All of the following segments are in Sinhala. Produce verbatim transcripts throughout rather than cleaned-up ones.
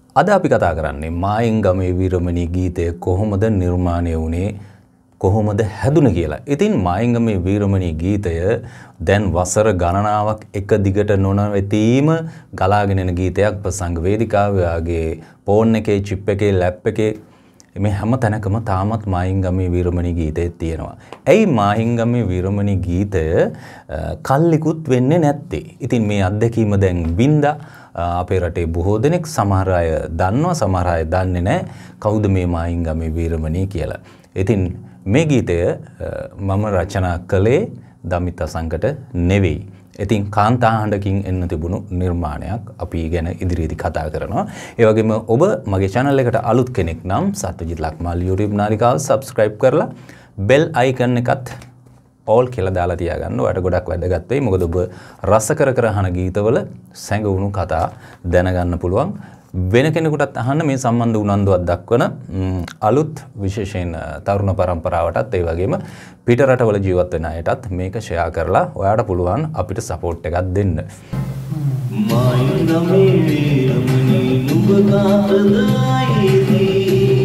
අද අපි කතා කරන්නේ මායිංගමේ වීරමණී ගීතය කොහොමද නිර්මාණය වුණේ කොහොමද හැදුනේ කියලා. ඉතින් මායිංගමේ වීරමණී ගීතය දැන් වසර ගණනාවක් එක දිගට නොනවතීම ගලාගෙන එන ගීතයක්. ප්‍රසංග වේදිකාවේ ෆෝන් එකේ චිප් එකේ ලැප් එකේ මේ හැම තැනකම තාමත් මායිංගමේ වීරමණී ගීතය තියෙනවා. ඇයි මායිංගමේ වීරමණී ගීතය කල්ලිකුත් වෙන්නේ නැත්තේ? ඉතින් මේ අත්දැකීම දැන් බින්දා අපේ රටේ බොහෝ දෙනෙක් සමහර අය දන්නවා සමහර අය දන්නේ නැහැ කවුද මේ මායිංගමේ වීරමණී කියලා. ඉතින් මේ ගීතය මම රචනා කළේ damith asanකට නෙවෙයි. ඉතින් කාන්තාහඬකින් එන්න තිබුණු නිර්මාණයක් අපි ගැන ඉදිරියේදී කතා කරනවා. ඒ වගේම ඔබ මගේ channel එකට අලුත් කෙනෙක් නම් Satyajith Lakmal YouTube නාලිකාව subscribe කරලා bell icon එකත් all කියලා දාලා තියාගන්න. ඔයාලට ගොඩක් වැදගත් වෙයි. මොකද ඔබ රස කර කර අහන ගීතවල සැඟවුණු කතා දැනගන්න පුළුවන්. වෙන කෙනෙකුටත් අහන්න මේ සම්බන්ධ උනන්දුවක් දක්වන අලුත් විශේෂයෙන් තරුණ පරම්පරාවටත් ඒ වගේම පිට රටවල ජීවත් වෙන අයටත් මේක ෂෙයා කරලා ඔයාලට පුළුවන් අපිට සපෝට් එකක් දෙන්න. මායිංගමේ වීරමණී නුඹ කාටදයිදී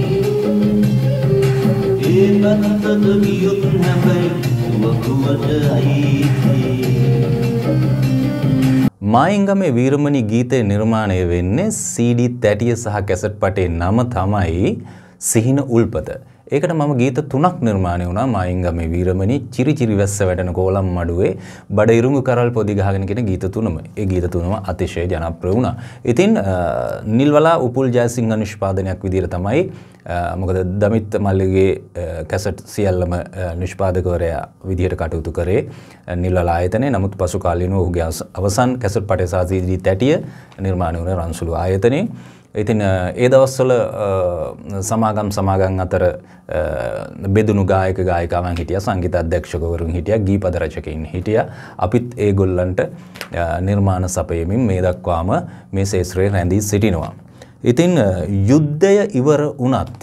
ඒ පැත්තට ගියොත් හැබැයි වකුවට අයිති. මායිංගමේ වීරමණී ගීතය නිර්මාණය වෙන්නේ සී ඩී තැටිය සහ කැසට් පටේ නම තමයි සිහින උල්පත. ඒකට මම ගීත තුනක් නිර්මාණය වුණා. මායිංගමේ වීරමණී, චිරිචිරි වැස්ස වැටෙන කෝලම් මඩුවේ, බඩ ඉරුඟු කරල් පොදි ගහගෙන කියන ගීත තුනම. ඒ ගීත තුනම අතිශය ජනප්‍රිය වුණා. ඉතින් නිල්වලා උපුල් ජයසිංහ නිෂ්පාදනයක් විදිහට තමයි මොකද damith මල්ලිගේ කැසට් සියල්ලම නිෂ්පාදකවරයා විදිහට කටයුතු කරේ නිල්වලා ආයතනයේ. නමුත් පසු කාලීනව ඔහුගේ අවසන් කැසට් පටේ සහ සී ඩී තැටිය නිර්මාණය වුණේ රන්සුළු ආයතනයේ. ඉතින් ඒ දවස්වල සමාගම් සමාගම් අතර බෙදුණු ගායක ගායිකාවන් හිටියා, සංගීත අධ්‍යක්ෂකවරුන් හිටියා, ගීපද රචකයින් හිටියා. අපිත් ඒගොල්ලන්ට නිර්මාණ සපයමින් මේ දක්වාම මේ ශාස්ත්‍රයේ රැඳී සිටිනවා. ඉතින් යුද්ධය ඉවර වුණත්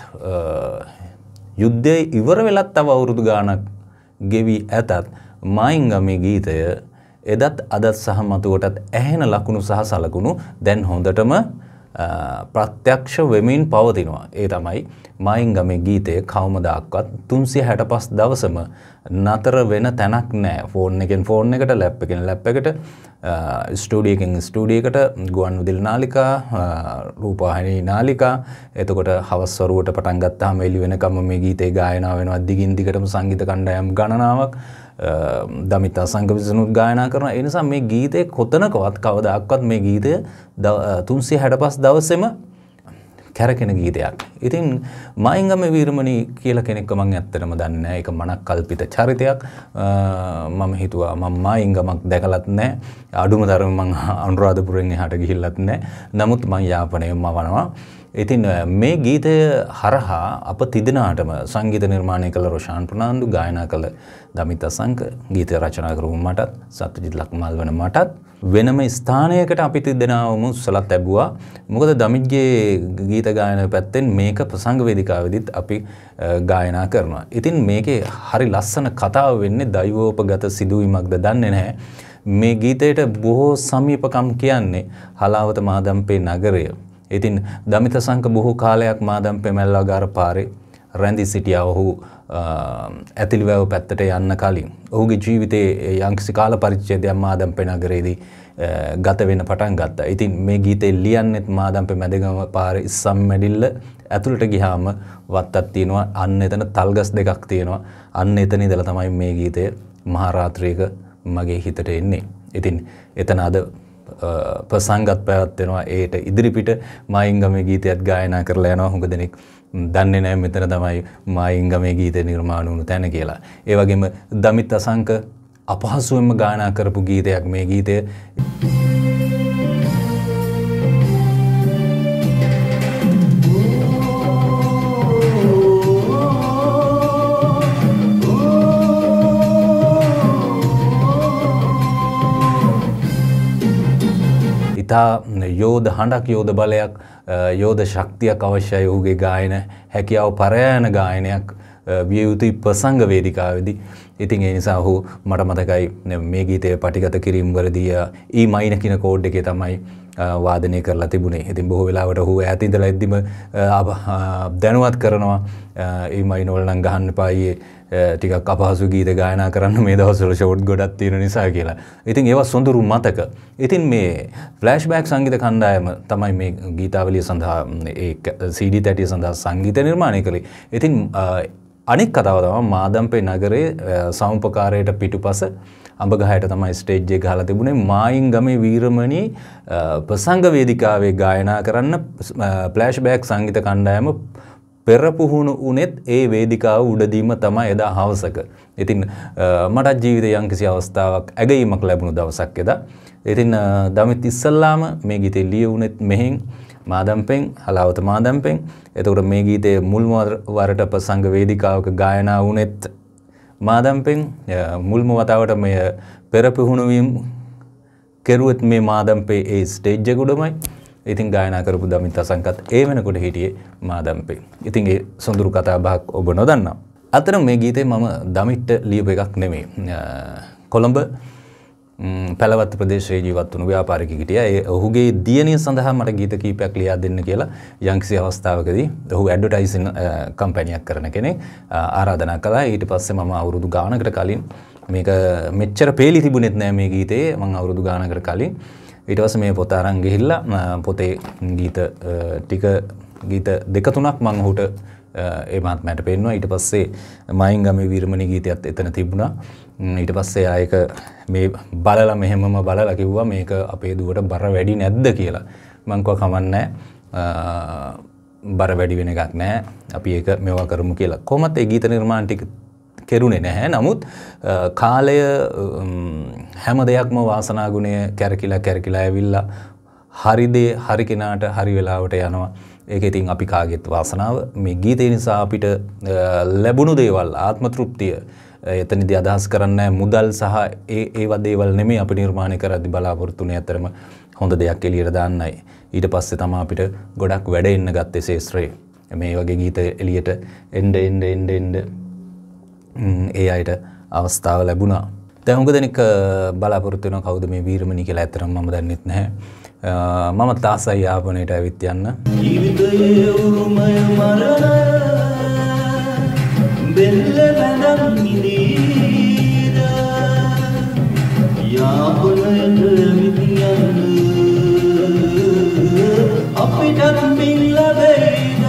යුද්ධය ඉවර වෙලත් තව අවුරුදු ගාණක් ගෙවි ඇතත් මායිංගමේ ගීතය එදත් අදත් සහ මතුවටත් ඇහෙන ලකුණු සහ සලකුණු දැන් හොඳටම ප්‍රත්‍යක්ෂ වෙමින් පවතිනවා. ඒ තමයි මායිංගමේ ගීතය කවමදාක්වත් තුන්සිය හැට පහ දවසම නතර වෙන තැනක් නැහැ. ෆෝන් එකෙන් ෆෝන් එකට, ලැප් එකෙන් ලැප් එකට, ස්ටුඩියෝ එකෙන් ස්ටුඩියෝ එකට, ගුවන් විදුලි නාලිකා, රූපවාහිනී නාලිකා. එතකොට හවස් වරුවට පටන් ගත්තාම එළි වෙනකම් මේ ගීතේ ගායනා වෙනවා. දිගින් දිගටම සංගීත කණ්ඩායම් ගණනාවක් damith asanka විසිනුත් ගායනා කරනවා. ඒ නිසා මේ ගීතේ කොතනකවත් කවදාක්වත් මේ ගීතය තුන්සිය හැට පහ දවසෙම කැරකෙන ගීතයක්. ඉතින් මායිංගමේ වීරමණී කියලා කෙනෙක්ව මම ඇත්තටම දන්නේ නැහැ. ඒක මනක් කල්පිත චරිතයක්. මම හිතුවා මම මායිංගමක් දැකලත් නැහැ. අඩුම තරමේ මම අනුරාධපුරෙන් එහාට ගිහිල්ලත් නැහැ. නමුත් මම යාපනයෙන්ම වනවා. ඉතින් මේ ගීතය හරහා අප තිදෙනාටම සංගීත නිර්මාණය කළ රොෂාන් ප්‍රනාන්දු, ගායනා කළ damith asanka, ගීතය රචනා කරු මටත්, Satyajith Lakmal වෙන මටත් වෙනම ස්ථානයකට අපි තිදෙනාවම උස්සලත් ලැබුවා. මොකද damithගේ ගීත ගායනා පැත්තෙන් මේක ප්‍රසංග වේදිකාවෙදිත් අපි ගායනා කරනවා. ඉතින් මේකේ හරි ලස්සන කතාව වෙන්නේ දෛවෝපගත සිදුවීමක්ද දන්නේ නැහැ. මේ ගීතයට බොහෝ සමීපකම් කියන්නේ හලාවත මාදම්පේ නගරය. ඉතින් damith asanka බොහෝ කාලයක් මාදම්පේ මැල්ලාගාර පාරේ රැඳී සිටියා. ඔහු ඇතිලිවැව පැත්තට යන්න කලින් ඔහුගේ ජීවිතයේ යම්කිසි කාල පරිච්ඡේදයක් මාදම්පේ නගරයේදී ගත වෙන්න පටන් ගත්තා. ඉතින් මේ ගීතේ ලියන්නෙත් මාදම්පේ මැදගම පාරේ ඉස්සම් මැඩිල්ල ඇතුළට ගියාම වත්තක් තියෙනවා. අන්න එතන තල්ගස් දෙකක් තියෙනවා. අන්න එතන ඉඳලා තමයි මේ ගීතය මහා රාත්‍රියක මගේ හිතට එන්නේ. ඉතින් එතන අද ප්‍රසංගත් පැවැත්වෙනවා. ඒට ඉදිරිපිට මායිංගමේ ගීතයත් ගායනා කරලා යනවා. හුඟ දෙනෙක් දන්නේ නැහැ මෙතන තමයි මායිංගමේ ගීතේ නිර්මාණය වුණු තැන කියලා. ඒ වගේම damith asanka අපහසුවෙන්ම ගායනා කරපු ගීතයක් මේ ගීතය. ඉතා යෝධ හඬක්, යෝධ බලයක්, යෝධ ශක්තියක් අවශ්‍යයි ඔහුගේ ගායන හැකියාව පරයායන ගායනයක් විය යුතුයි ප්‍රසංග වේදිකාවේදී. ඉතින් ඒ නිසා ඔහු මට මතකයි මේ ගීතය පටිගත කිරීම වලදී ඊ මයින කියන කෝඩ් එකේ තමයි වාදනය කරලා තිබුණේ. ඉතින් බොහෝ වෙලාවට ඔහු ඈත ඉඳලා එද්දිම දැනුවත් කරනවා මේ මයින්වල නම් ගහන්න එපා ඊයේ ටිකක් අපහසු ගීත ගායනා කරන්න මේ දවස්වල ෂෝට් ගොඩක් තියෙන නිසා කියලා. ඉතින් ඒවා සොඳුරු මතක. ඉතින් මේ ෆ්ලෑෂ්බෑක් සංගීත කණ්ඩායම තමයි මේ ගීතාවලිය සඳහා ඒ සී ඩී තැටිය සඳහා සංගීත නිර්මාණය කළේ. ඉතින් අනෙක් කතාව තමයි මාදම්පේ නගරයේ සමුපකාරයට පිටුපස අඹගහයට තමයි ස්ටේජ් එක ගහලා තිබුණේ මායිංගමේ වීරමණී ප්‍රසංග වේදිකාවේ ගායනා කරන්න ෆ්ලෑෂ්බෑක් සංගීත කණ්ඩායම පෙරපුහුණු උනේත් ඒ වේදිකාව උඩදීම තමයි එදා හවසක. ඉතින් මට ජීවිතේ යම්කිසි අවස්ථාවක් ඇගීමක් ලැබුණු දවසක් එදා. ඉතින් දමිත් ඉස්සල්ලාම මේ ගීතේ ලියුණෙත් මෙහෙන් මාදම්පෙන් හලාවත මාදම්පෙන්. එතකොට මේ ගීතේ මුල්ම වරට ප්‍රසංග වේදිකාවක ගායනා වුණෙත් මාදම්පෙන් මුල්ම වතාවට මේ පෙරපුහුණු වීම කෙරුවෙත් මේ මාදම්පේ ඒ ස්ටේජ් එක උඩමයි. ඉතින් ගායනා කරපු දමිත් අසංකත් ඒ වෙනකොට හිටියේ මාදම්පේ. ඉතින් ඒ සොඳුරු කතා බහක් ඔබ නොදන්නා. අතන මේ ගීතේ මම දමිත්ට ලියපු එකක් නෙමෙයි. කොළඹ පැලවත් ප්‍රදේශයේ ජීවත් වුණු ව්‍යාපාරිකයෙක් හිටියා. ඒ ඔහුගේ දියණිය සඳහා මට ගීත කීපයක් ලියා දෙන්න කියලා යම්කිසි අවස්ථාවකදී ඔහු ඇඩ්වර්ටයිසින් කම්පැනියක් කරන කෙනෙක් ආරාධනා කළා. ඊට පස්සේ මම අවුරුදු ගානකට කලින් මේක මෙච්චර පේලි තිබුණෙත් නෑ මේ ගීතේ. මම අවුරුදු ගානකට කලින් ඊට පස්සේ මේ පොත අරන් ගිහිල්ලා පොතේ ගීත ටික ගීත දෙක තුනක් මම ඔහුට ඒ මහත්මයාට පෙන්නුවා. ඊට පස්සේ මායිංගමේ වීරමණී ගීතයත් එතන තිබුණා. ඊට පස්සේ ආයක මේ බලලා මෙහෙමම බලලා කිව්වා මේක අපේ දුවට බර වැඩි නැද්ද කියලා. මං කිව්වා කමන්නේ බර වැඩි වෙන එකක් නෑ. අපි ඒක මෙවා කරමු කියලා. කොහොමත් ඒ ගීත නිර්මාණ ටික කෙරුණේ නැහැ. නමුත් කාලය හැම දෙයක්ම වාසනා ගුණය කැරකිලා කැරකිලා ඇවිල්ලා හරි දේ හරි කෙනාට හරි වෙලාවට යනවා. ඒක ඉතින් අපි කාගෙත් වාසනාව. මේ ගීතේ නිසා අපිට ලැබුණු දේවල් ආත්ම තෘප්තිය එතනදී අදහස් කරන්නේ මුදල් සහ ඒ ඒව දේවල් නෙමෙයි අපි නිර්මාණය කරද්දී බලාපොරොත්තුනේ අතරම හොඳ දෙයක් එළියට දාන්නයි. ඊට පස්සේ තමයි අපිට ගොඩක් වැඩ එන්න ගත්තේ ශේෂ්ත්‍රයේ. මේ වගේ ගීත එළියට එන්න එන්න එන්න එන්න ඒ අයට අවස්ථාව ලැබුණා. දැන් හුඟ දෙනෙක් බලාපොරොත්තු වෙනවා කවුද මේ වීරමණී කියලා. ඇත්තටම මම දන්නෙත් නැහැ. මම තාසයි යාපනයට ඇවිත් යන්න. ජීවිතයේ උරුමය මරණය බෙල්ල බැඳන් ඉඳීද යාපනයට ඇවිත් යන්න අපිටත් පින් ලැබෙයිද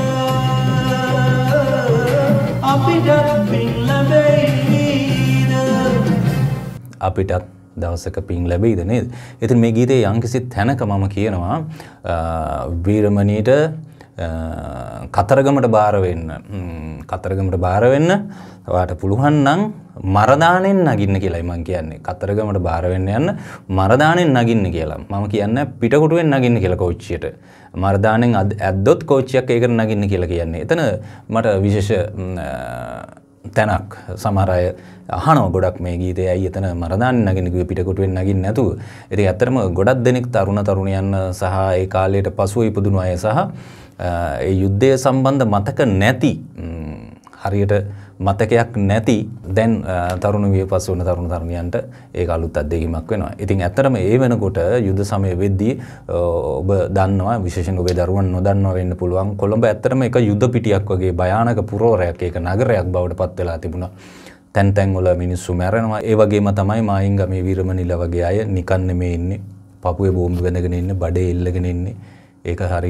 අපිටත් පින් ලැබෙයිද අපිටත් දවසක පින් ලැබෙයිද නේද? ඉතින් මේ ගීතේ යම්කිසි තැනක මම කියනවා වීරමණීට කතරගමට බාර වෙන්න කතරගමට බාර වෙන්න ඔයාට පුළුවන් නම් මරදානෙන් නගින්න කියලායි මම කියන්නේ. කතරගමට බාර වෙන්න යන්න මරදානෙන් නගින්න කියලා. මම කියන්නේ පිටකොටුවෙන් නගින්න කියලා කෝච්චියට. මරදානෙන් ඇද්දොත් කෝච්චියක් ඒකට නගින්න කියලා කියන්නේ. එතන මට විශේෂ තැනක් සමහර අය අහනවා ගොඩක් මේ ගීතේ ඇයි එතන මරදානෙන් නගින්න කිව්වේ පිටකොටුවෙන් නගින්න නැතුව. ඉතින් ඇත්තටම ගොඩක් දෙනෙක් තරුණ තරුණියන් සහ ඒ කාලයට පසුව ඉපදුණු අය සහ ඒ යුද්ධය සම්බන්ධ මතක නැති හරියට මතකයක් නැති දැන් තරුණ වියපස් වුණ තරුණ තරුණියන්ට ඒක අලුත් අත්දැකීමක් වෙනවා. ඉතින් ඇත්තටම ඒ වෙනකොට යුද්ධ සමය වෙද්දී ඔබ දන්නවා විශේෂයෙන් ඔබේ දරුවන් නොදන්නවා වෙන්න පුළුවන් කොළඹ ඇත්තටම එක යුද්ධ පිටියක් වගේ භයානක පුරවරයක් ඒක නගරයක් බවට පත් වෙලා තිබුණා. තැන් තැන් වල මිනිස්සු මැරෙනවා. ඒ වගේම තමයි මායිංගමේ වීරමණීලා වගේ අය නිකන් නෙමේ ඉන්නේ. පපුවේ බෝම්බ වැඳගෙන ඉන්නේ, බඩේ ඉල්ලගෙන ඉන්නේ. ඒක හරි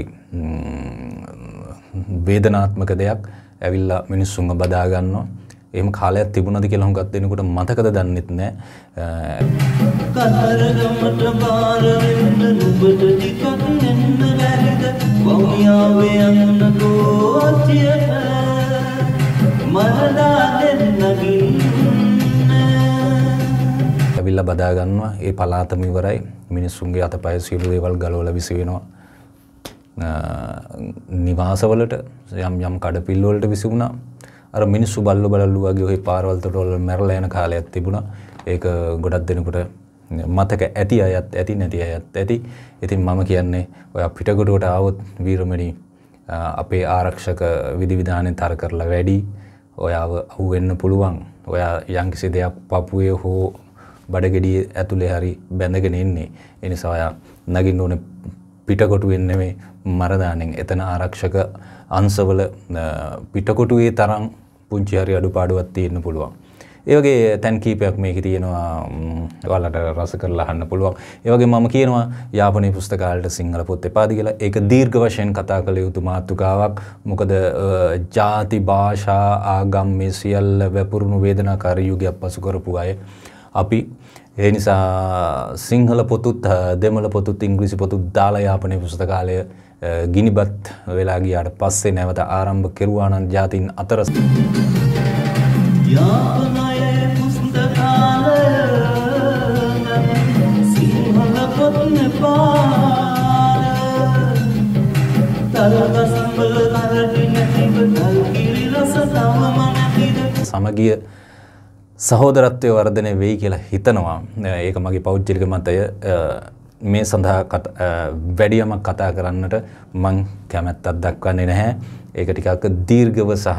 වේදනාත්මක දෙයක්. ඇවිල්ලා මිනිස්සුන්ව බදා ගන්නවා. එහෙම කාලයක් තිබුණාද කියලා හුඟක් දෙනකොට මතකද දන්නෙත් නැහැ. කතරගමට බාර වෙන්න නුඹට ටිකක් එන්න බැරිද? වෞනියාවේ යන්න කෝච්චියට මරදානෙන් නගින්න. ඇවිල්ලා බදා ගන්නවා. ඒ පළාතම ඉවරයි. මිනිස්සුන්ගේ අතපය සියලු දේවල් ගලවලා විසි වෙනවා. නිවාසවලට යම් යම් කඩපිල් වලට විසි වුණා. අර මිනිස්සු බල්ලෝ බලල්ලු වගේ ඔය පාරවල් තොටවල මැරලා යන කාලයක් තිබුණා. ඒක ගොඩක් දෙනෙකුට මතක ඇති අයත් ඇති නැති අයත් ඇති. ඉතින් මම කියන්නේ ඔය පිටකොටුවට ආවොත් වීරමණී අපේ ආරක්ෂක විධිවිධානයෙන් තර කරලා වැඩි. ඔයාව අහු වෙන්න පුළුවන්. ඔයා යම්කිසි දෙයක් පපුවේ හෝ බඩගෙඩිය ඇතුලේ හරි බැඳගෙන ඉන්නේ. ඒ නිසා ඔයා නගින්න ඕනේ පිටකොටුවෙන් නෙමෙයි මරදානෙන් එතන ආරක්ෂක අංශවල පිටකොටුවේ තරම් පුංචි හරි අඩුපාඩුවක් තියෙන්න පුළුවන්. ඒ වගේ තැන් කීපයක් මේකේ තියෙනවා ඔයාලට රස කරලා අහන්න පුළුවන්. ඒ වගේ මම කියනවා යාපනීය පුස්තකාලයට සිංහල පොත් එපාද කියලා. ඒක දීර්ඝ වශයෙන් කතා කළ යුතු මාතෘකාවක්. මොකද ಜಾති භාෂා ආගම් මේ සියල්ල වැපුරුණු වේදනාකාරී යුගයක් පසු කරපු අය අපි ඒ නිසා සිංහල පොතුත් දෙමළ පොතුත් ඉංග්‍රීසි පොතුත් දාලා යාපනීය පුස්තකාලය ගිනිබත් වෙලා ගියාට පස්සේ නැවත ආරම්භ කෙරුවා නම් ජාතීන් අතර යාපනීය පුස්තකාලය සිංහල පොත් නෙපාල තරගසම්බල කරටි නැතිව කල්කිරි රස තවම නැතිද සමගිය සහෝදරත්වය වර්ධනය වෙයි කියලා හිතනවා. ඒක මගේ පෞද්ගලික මතය. මේ සඳහා වැඩියමක් කතා කරන්නට මං කැමැත්තක් දක්වන්නේ නැහැ. ඒක ටිකක් දීර්ඝව සහ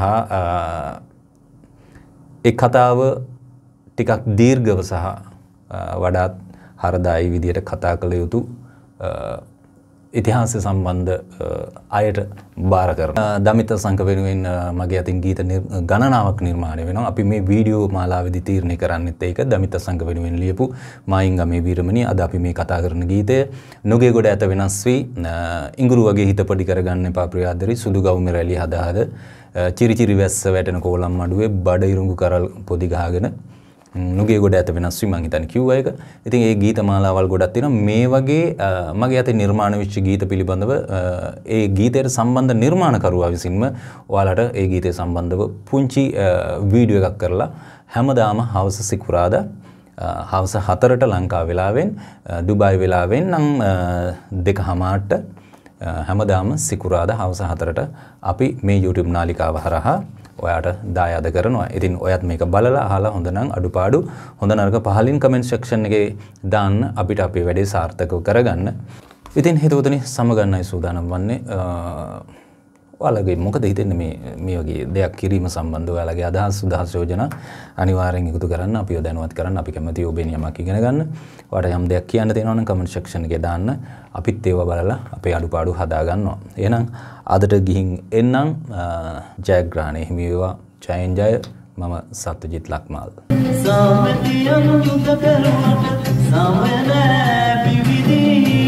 ඒ කතාව ටිකක් දීර්ඝව සහ වඩාත් හරදායි විදියට කතා කළ යුතු ඉතිහාසය සම්බන්ධ අයට බාර කරනවා. දමිත අසංක වෙනුවෙන් මගේ අතින් ගීත ගණනාවක් නිර්මාණය වෙනවා. අපි මේ වීඩියෝ මාලාවේදී තීරණය කරන්නෙත් ඒක. දමිත අසංක වෙනුවෙන් ලියපු මායිංගමේ වීරමණී අද අපි මේ කතා කරන ගීතය නුගේ ගොඩ ඇත වෙනස් වී ඉඟුරු වගේ හිත පොඩි කරගන්න එපා ප්‍රියාදරි සුදු ගවුමේ රැලි හදා හද චිරි චිරි වැස්ස වැටෙන කෝලම් මඩුවේ බඩ ඉරුඟු කරල් පොදි ගහගෙන නුගේ ගොඩ ඇත වෙනස් වී මං හිතන්නේ කිව්වා ඒක. ඉතින් ඒ ගීත මාලාවල් ගොඩක් තියෙනවා. මේ වගේ මගේ අතේ නිර්මාණ වෙච්ච ගීත පිළිබඳව ඒ ගීතයට සම්බන්ධ නිර්මාණකරුවා විසින්ම ඔයාලට ඒ ගීතය සම්බන්ධව පුංචි වීඩියෝ එකක් කරලා හැමදාම හවස සිකුරාදා හවස හතරට ලංකා වෙලාවෙන් දුබායි වෙලාවෙන් නම් දෙකමාරට හැමදාම සිකුරාදා හවස හතරට අපි මේ YouTube නාලිකාව හරහා ඔයාට දායාද කරනවා. ඉතින් ඔයත් මේක බලලා අහලා හොඳ නම් අඩුපාඩු හොඳ නරක පහලින් කමෙන්ට් සෙක්ෂන් එකේ දාන්න අපිට අපේ වැඩේ සාර්ථකව කරගන්න. ඉතින් හිතවතුනි සමගන්නයි සූදානම් වන්නේ. ඔයාලගේ මොකද හිතෙන්නේ මේ මේ වගේ දෙයක් කිරීම සම්බන්ධව ඔයාලගේ අදහස් සුදහස් යෝජනා අනිවාර්යෙන් එකතු කරන්න අපිව දැනුවත් කරන්න. අපි කැමතියි ඔබෙන් යමක් ඉගෙන ගන්න. ඔයාලට යම් දෙයක් කියන්න තියෙනවා නම් කමෙන්ට් සෙක්ෂන් එකේ දාන්න. අපිත් ඒව බලලා අපේ අඩුපාඩු හදා ගන්නවා. එහෙනම් අදට ගිහින් එන්නම් ජයග්‍රහණය හිමි වේවා. ජයෙන් ජය. මම සත්‍යජිත් ලක්මාල්. සාමතියන් යුද කරුණට සමන පිවිදී